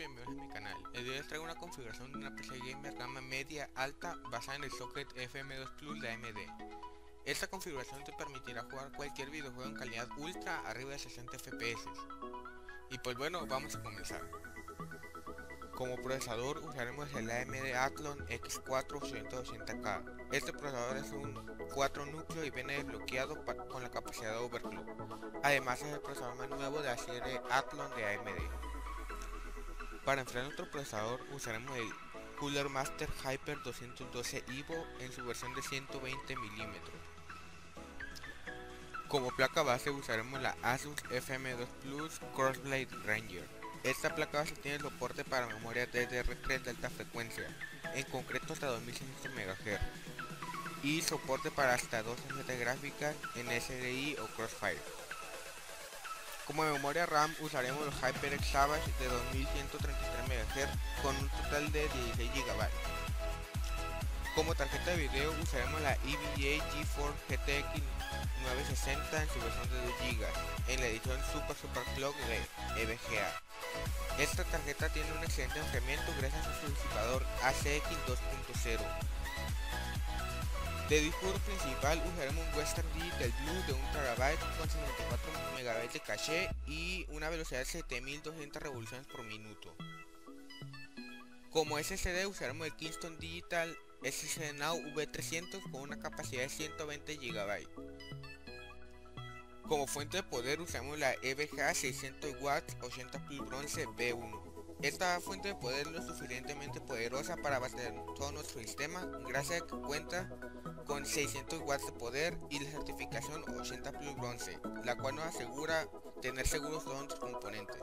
bienvenidos a mi canal. El día de hoy les traigo una configuración de una PC gamer gama media alta basada en el socket FM2 Plus de AMD. Esta configuración te permitirá jugar cualquier videojuego en calidad ultra arriba de 60 FPS. Y pues bueno, vamos a comenzar. Como procesador usaremos el AMD Athlon X4 880K. Este procesador es un 4 núcleo y viene desbloqueado con la capacidad de overclock. Además es el procesador más nuevo de la serie Athlon de AMD. Para enfriar nuestro procesador usaremos el Cooler Master Hyper 212 Evo en su versión de 120 mm. Como placa base usaremos la Asus FM2 Plus Crossblade Ranger. Esta placa base tiene soporte para memoria DDR3 de alta frecuencia, en concreto hasta 2600 MHz, y soporte para hasta 2 tarjetas gráficas en SDI o Crossfire. Como memoria RAM usaremos el HyperX Savage de 2133 MHz con un total de 16 GB. Como tarjeta de video usaremos la EVGA GeForce GTX 960 en su versión de 2 GB en la edición Super Clock de EVGA. Esta tarjeta tiene un excelente enfriamiento gracias a su disipador ACX 2.0. De disco duro principal usaremos un Western Digital Blue de 1 TB con 64 MB de caché y una velocidad de 7200 revoluciones por minuto. Como SSD usaremos el Kingston Digital SSD Now V300 con una capacidad de 120 GB. Como fuente de poder usamos la EVGA 600W 80 Plus Bronze B1. Esta fuente de poder es lo suficientemente poderosa para abastecer todo nuestro sistema gracias a que cuenta con 600 watts de poder y la certificación 80 Plus Bronze, la cual nos asegura tener seguros todos nuestros componentes.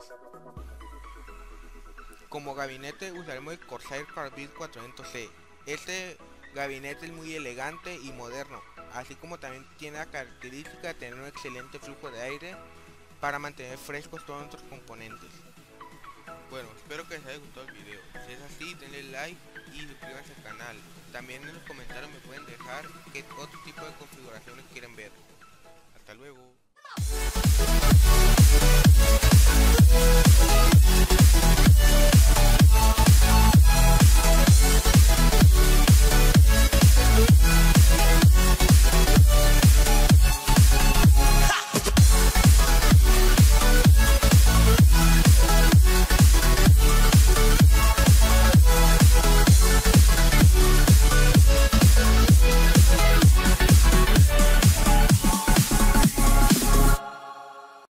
Como gabinete usaremos el Corsair Carbide 400C. Este gabinete es muy elegante y moderno, así como también tiene la característica de tener un excelente flujo de aire para mantener frescos todos nuestros componentes. Bueno, espero que les haya gustado el video. Si es así, denle like y suscríbanse al canal. También en los comentarios me pueden dejar qué otro tipo de configuraciones quieren ver. Hasta luego.